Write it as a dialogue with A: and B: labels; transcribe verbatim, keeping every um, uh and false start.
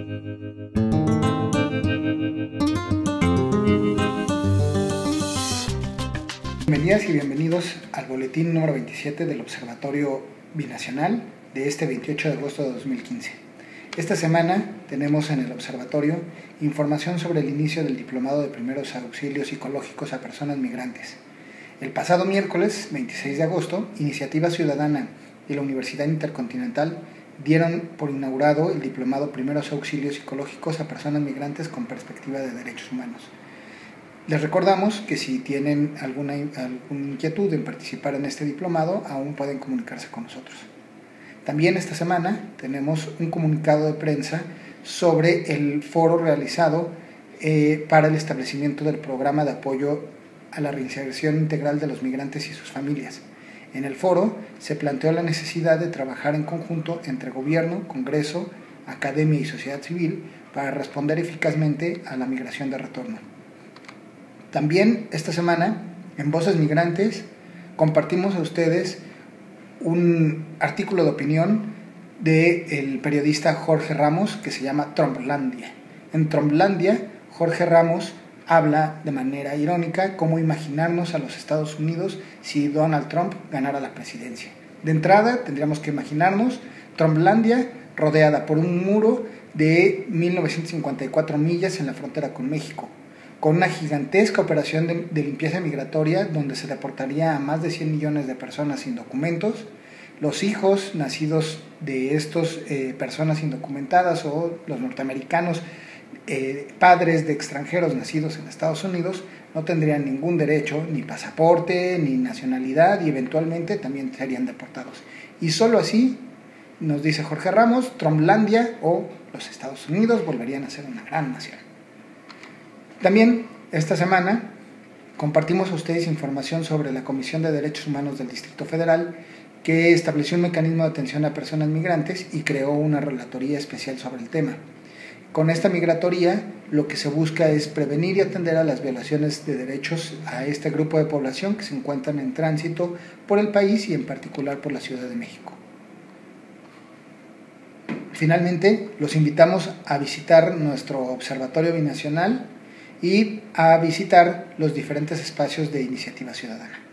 A: Bienvenidas y bienvenidos al boletín número veintisiete del Observatorio Binacional de este veintiocho de agosto de dos mil quince. Esta semana tenemos en el observatorio información sobre el inicio del Diplomado de Primeros Auxilios Psicológicos a Personas Migrantes. El pasado miércoles veintiséis de agosto, Iniciativa Ciudadana y la Universidad Intercontinental dieron por inaugurado el Diplomado Primeros Auxilios Psicológicos a Personas Migrantes con Perspectiva de Derechos Humanos. Les recordamos que si tienen alguna, alguna inquietud en participar en este diplomado, aún pueden comunicarse con nosotros. También esta semana tenemos un comunicado de prensa sobre el foro realizado eh, para el establecimiento del programa de apoyo a la reinserción integral de los migrantes y sus familias. En el foro se planteó la necesidad de trabajar en conjunto entre gobierno, Congreso, academia y sociedad civil para responder eficazmente a la migración de retorno. También esta semana, en Voces Migrantes, compartimos a ustedes un artículo de opinión del periodista Jorge Ramos que se llama Trumplandia. En Trumplandia, Jorge Ramos habla de manera irónica cómo imaginarnos a los Estados Unidos si Donald Trump ganara la presidencia. De entrada, tendríamos que imaginarnos Trumplandia rodeada por un muro de mil novecientas cincuenta y cuatro millas en la frontera con México, con una gigantesca operación de, de limpieza migratoria donde se deportaría a más de cien millones de personas sin documentos. Los hijos nacidos de estas eh, personas indocumentadas o los norteamericanos, eh, padres de extranjeros nacidos en Estados Unidos, no tendrían ningún derecho, ni pasaporte, ni nacionalidad y eventualmente también serían deportados. Y solo así, nos dice Jorge Ramos, Trumplandia o los Estados Unidos volverían a ser una gran nación. También esta semana compartimos a ustedes información sobre la Comisión de Derechos Humanos del Distrito Federal, que estableció un mecanismo de atención a personas migrantes y creó una relatoría especial sobre el tema. Con esta migratoría lo que se busca es prevenir y atender a las violaciones de derechos a este grupo de población que se encuentran en tránsito por el país y en particular por la Ciudad de México. Finalmente, los invitamos a visitar nuestro Observatorio Binacional y a visitar los diferentes espacios de Iniciativa Ciudadana.